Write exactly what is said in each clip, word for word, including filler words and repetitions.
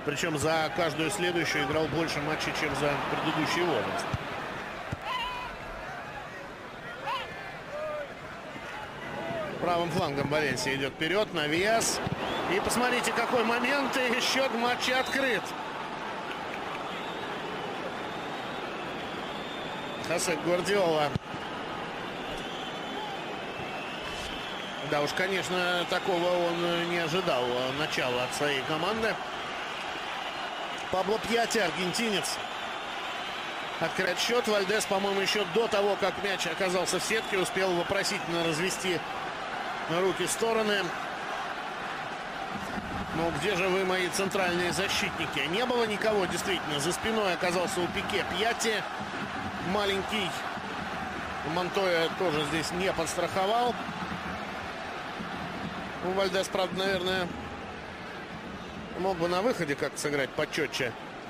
Причем за каждую следующую играл больше матчей, чем за предыдущий возраст. Правым флангом Валенсия идет вперед, навес. И посмотрите, какой момент, и счет в матче открыт. Хосе Гвардиола. Да уж, конечно, такого он не ожидал начала от своей команды. Пабло Пьятти, аргентинец, открывает счет. Вальдес, по-моему, еще до того, как мяч оказался в сетке, успел вопросительно развести руки в стороны. Ну, где же вы, мои центральные защитники? Не было никого, действительно. За спиной оказался у Пике Пьятти. Маленький Монтоя тоже здесь не подстраховал. Ну, Вальдес, правда, наверное, мог бы на выходе как-то сыграть почетче.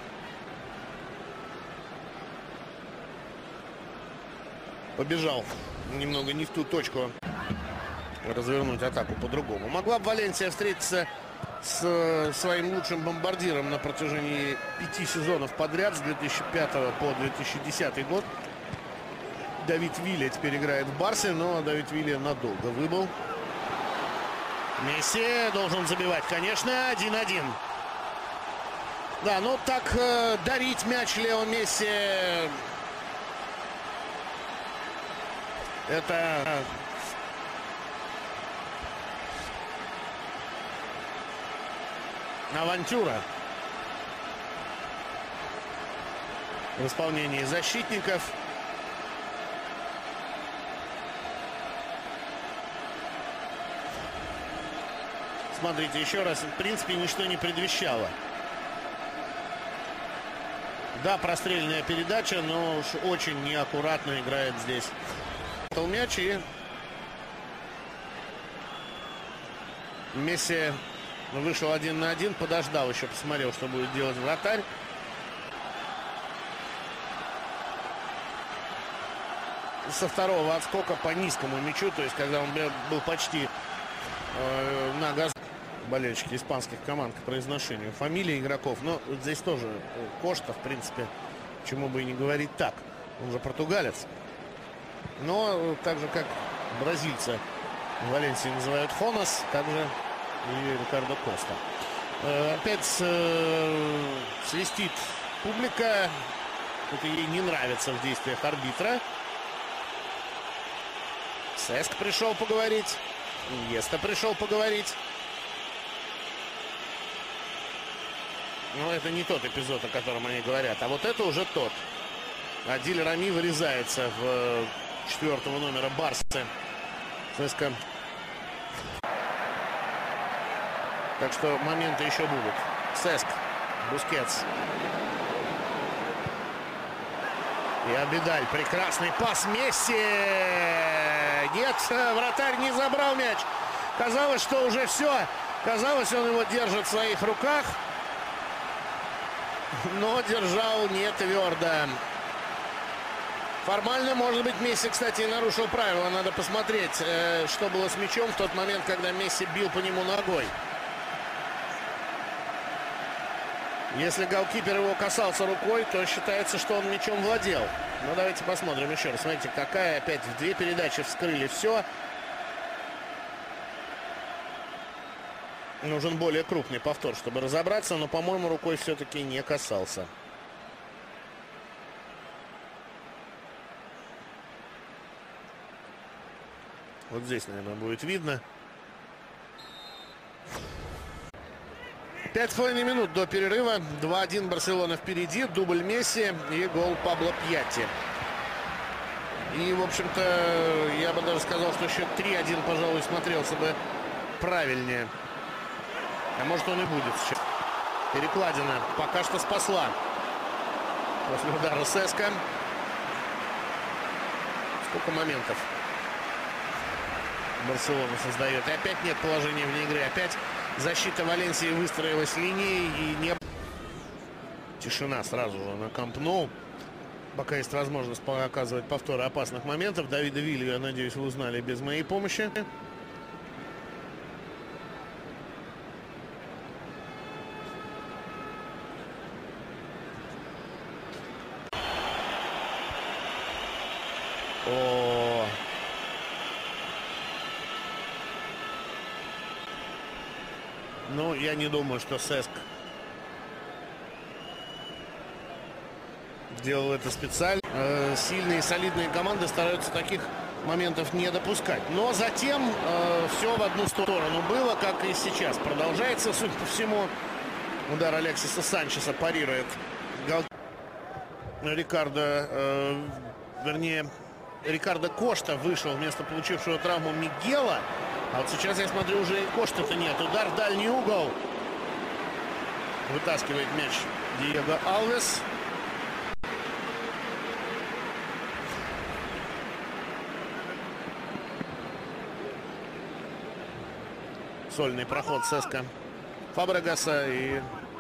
Побежал немного не в ту точку. Развернуть атаку по-другому. Могла бы Валенсия встретиться с своим лучшим бомбардиром на протяжении пяти сезонов подряд, с две тысячи пятого по две тысячи десятый год. Давид Вилья теперь играет в Барсе, но Давид Вилья надолго выбыл. Месси должен забивать, конечно, один-один. Да, ну так э, дарить мяч Лео Месси — это авантюра в исполнении защитников. Смотрите, еще раз, в принципе, ничто не предвещало. Да, прострельная передача, но уж очень неаккуратно играет здесь мяч. И Месси вышел один на один, подождал еще, посмотрел, что будет делать вратарь. Со второго отскока по низкому мячу, то есть когда он был почти э, на газ. Болельщики испанских команд к произношению фамилии игроков. Но здесь тоже Кошта, в принципе, чему бы и не говорить так. Он же португалец. Но так же, как бразильца в Валенсии называют Хонас, также и Рикардо Коста. Э, опять э, свистит публика. Это ей не нравится в действиях арбитра. Сеск пришел поговорить. Иньеста пришел поговорить. Но это не тот эпизод, о котором они говорят. А вот это уже тот. Адиль Рами вырезается в четвертого номера Барса. Сеска. Так что моменты еще будут. Сеск. Бускетс. И Абидаль. Прекрасный пас. Месси. Нет, вратарь не забрал мяч. Казалось, что уже все. Казалось, он его держит в своих руках. Но держал не твердо. Формально, может быть, Месси, кстати, и нарушил правила. Надо посмотреть, что было с мячом в тот момент, когда Месси бил по нему ногой. Если голкипер его касался рукой, то считается, что он мячом владел. Но давайте посмотрим еще раз. Смотрите, какая опять в две передачи вскрыли все. Нужен более крупный повтор, чтобы разобраться, но, по-моему, рукой все-таки не касался. Вот здесь, наверное, будет видно. Пять с половиной минут до перерыва. два-один Барселона впереди. Дубль Месси и гол Пабло Пьятти. И, в общем-то, я бы даже сказал, что счет три-один, пожалуй, смотрелся бы правильнее. А может, он и будет сейчас. Перекладина пока что спасла. После удара Сеска. Сколько моментов Барселона создает. И опять нет положения вне игры. Опять защита Валенсии выстроилась линией. И не... Тишина сразу же на Камп Ноу. Пока есть возможность показывать повторы опасных моментов. Давида Вилью, я надеюсь, вы узнали без моей помощи. О. Ну, я не думаю, что Сеск делал это специально. Э, сильные, солидные команды стараются таких моментов не допускать. Но затем э, все в одну сторону было, как и сейчас. Продолжается, судя по всему, удар Алексиса Санчеса парирует. Гол... Рикардо, э, вернее, Рикардо Кошта вышел вместо получившего травму Мигела. А вот сейчас я смотрю, уже и Кошта-то нет. Удар в дальний угол. Вытаскивает мяч Диего Алвес. Сольный проход Сеска Фабрегаса и...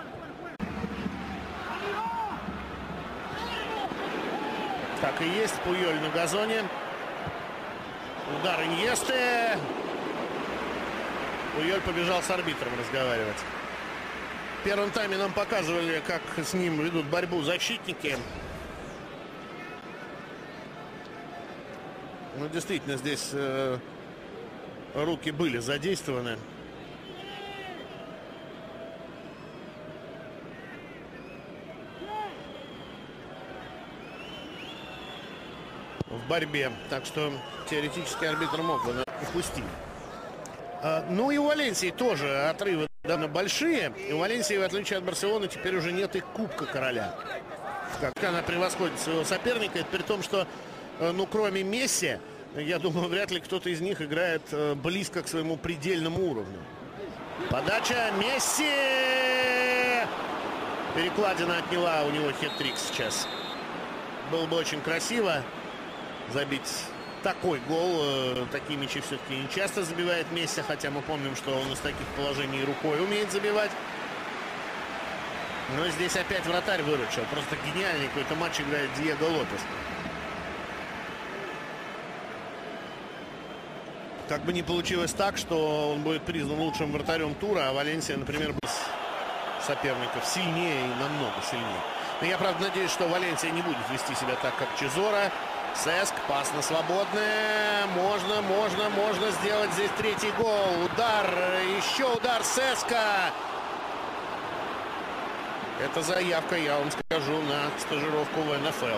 Так и есть. Пуйоль на газоне. Удар Иньесты. Пуйоль побежал с арбитром разговаривать. В первом тайме нам показывали, как с ним ведут борьбу защитники. Ну, действительно, здесь э, руки были задействованы. В борьбе. Так что теоретически арбитр мог бы упустить. А, ну и у Валенсии тоже отрывы довольно большие. И у Валенсии, в отличие от Барселоны, теперь уже нет и Кубка Короля. Как она превосходит своего соперника. Это при том, что, ну, кроме Месси, я думаю, вряд ли кто-то из них играет близко к своему предельному уровню. Подача Месси! Перекладина отняла у него хет-трик сейчас. Было бы очень красиво забить такой гол. Такие мячи все-таки не часто забивает Месси, хотя мы помним, что он из таких положений рукой умеет забивать. Но здесь опять вратарь выручил. Просто гениальный какой-то матч играет Диего Лопес. Как бы не получилось так, что он будет признан лучшим вратарем тура, а Валенсия, например, без соперников сильнее и намного сильнее. Но я, правда, надеюсь, что Валенсия не будет вести себя так, как Чезора. Сеск, пас на свободное. Можно, можно, можно сделать здесь третий гол. Удар, еще удар Сеска. Это заявка, я вам скажу, на стажировку в эн эф эл.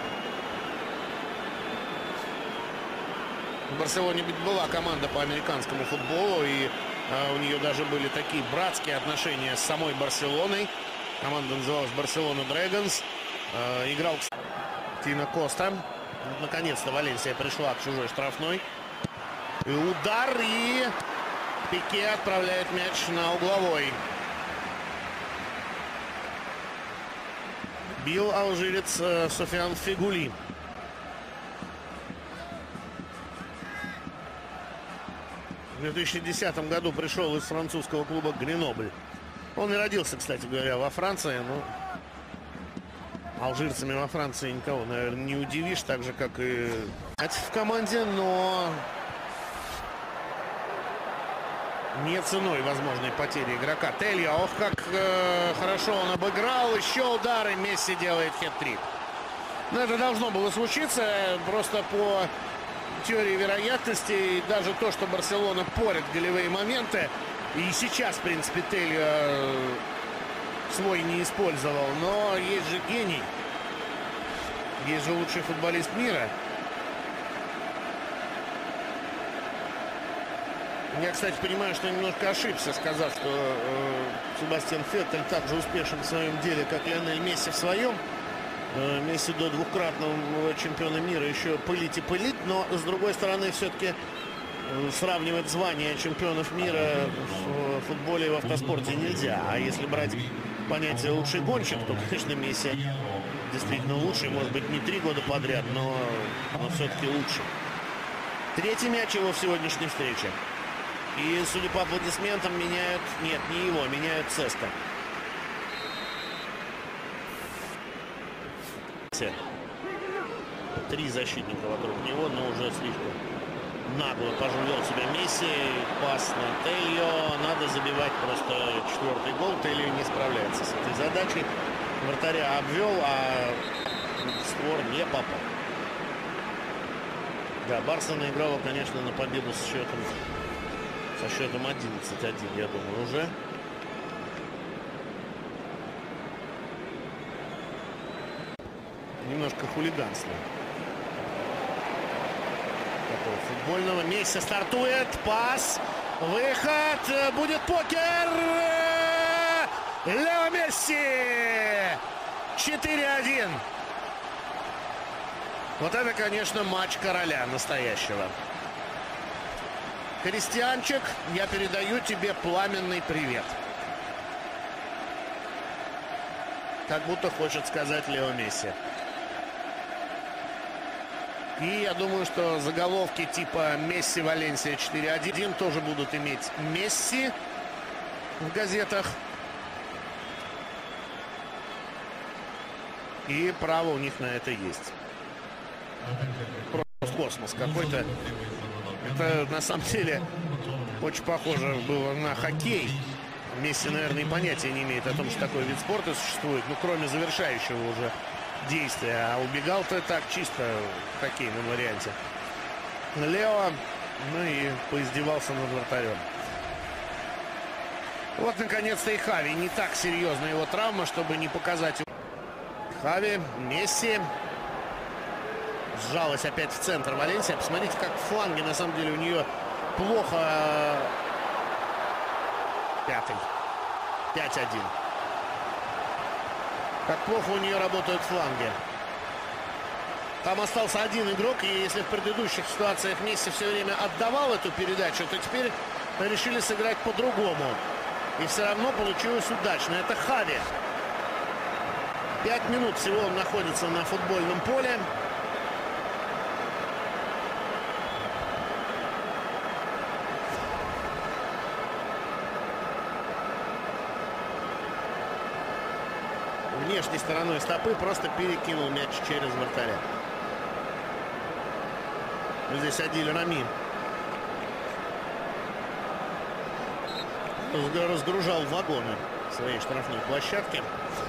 В Барселоне была команда по американскому футболу, и а, у нее даже были такие братские отношения с самой Барселоной. Команда называлась Барселона Дрэгонс. А, играл Тино Коста. Наконец-то Валенсия пришла к чужой штрафной. И удар, и Пике отправляет мяч на угловой. Бил алжирец э, Софиан Фигули. В две тысячи десятом году пришел из французского клуба Гренобль. Он и родился, кстати говоря, во Франции, но алжирцами во Франции никого, наверное, не удивишь, так же, как и в команде, но не ценой возможной потери игрока. Телья, ох, как э, хорошо он обыграл, еще удары, Месси делает хет-трик. Но это должно было случиться, просто по теории вероятности, даже то, что Барселона порит голевые моменты, и сейчас, в принципе, Телья свой не использовал, но есть же гений, есть же лучший футболист мира. Я, кстати, понимаю, что немножко ошибся, сказав, что э, Себастьян Феттель так же успешен в своем деле, как Лионель Месси в своем. Э, Месси до двукратного чемпиона мира еще пылить и пылить, но, с другой стороны, все-таки э, сравнивать звания чемпионов мира в футболе и в автоспорте нельзя. А если брать понятие «лучший гонщик», то, конечно, Месси действительно лучший. Может быть, не три года подряд, но, но все-таки лучший. Третий мяч его в сегодняшней встрече. И, судя по аплодисментам, меняют... Нет, не его, меняют Сеска. Три защитника вокруг него, но уже слишком нагло пожалел себя Месси. Пас на Тельо. Надо забивать просто четвертый гол. Тельо не справляется с этой задачей. Вратаря обвел, а створ не попал. Да, Барса наиграла, конечно, на победу с счетом, со счетом одиннадцать один, я думаю, уже. Немножко хулиганство. Такого футбольного. Месси стартует. Пас. Выход. Будет покер. Лео Месси. четыре один. Вот это, конечно, матч короля настоящего. Кристианчик, я передаю тебе пламенный привет. Как будто хочет сказать Лео Месси. И я думаю, что заголовки типа «Месси Валенсия четыре один» тоже будут иметь Месси в газетах. И право у них на это есть. Просто космос какой-то. Это на самом деле очень похоже было на хоккей. Месси, наверное, и понятия не имеет о том, что такой вид спорта существует. Ну, кроме завершающего уже действия. А убегал-то так чисто в хоккейном варианте. Лео, ну и поиздевался над вратарем. Вот, наконец-то, и Хави. Не так серьезна его травма, чтобы не показать. Хави, Месси. Сжалась опять в центр Валенсия. Посмотрите, как в фланге, на самом деле, у нее плохо. Пятый. пять один. Как плохо у нее работают фланги. Там остался один игрок, и если в предыдущих ситуациях Месси все время отдавал эту передачу, то теперь решили сыграть по-другому. И все равно получилось удачно. Это Хави. Пять минут всего он находится на футбольном поле. Внешней стороной стопы просто перекинул мяч через вратаря. Здесь Адиль Рами разгружал вагоны своей штрафной площадки.